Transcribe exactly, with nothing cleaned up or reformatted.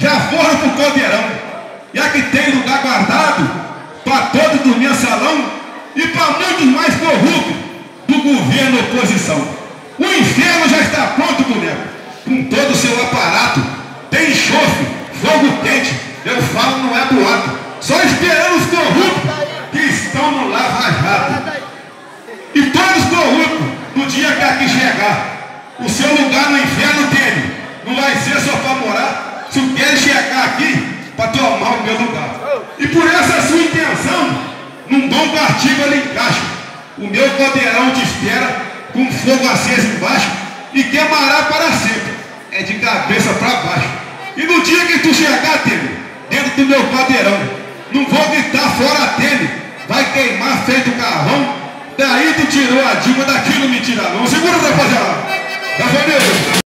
já foram pro caldeirão. E aqui tem lugar guardado para todos dormir em salão e para muitos mais corruptos do governo e oposição. O inferno já está pronto, boneco, com todo o seu aparato. Tem enxofre, fogo quente, eu falo, não é boato. Só esperando os corruptos que estão no lava-jato. E todos corruptos, no dia que aqui chegar, o seu lugar no inferno dele não vai ser só para morar, se quer chegar aqui para tomar o meu lugar. E por essa sua intenção, num bom partido ali encaixa. O meu caldeirão te espera, com fogo aceso embaixo, e queimará para sempre, é de cabeça para baixo. E no dia que tu chegar, Temer, dentro do meu caldeirão, não vou gritar fora Temer, vai queimar feito carvão. Daí tu tirou a Dilma, daqui não me tira não. Segura, rapaziada. Da família.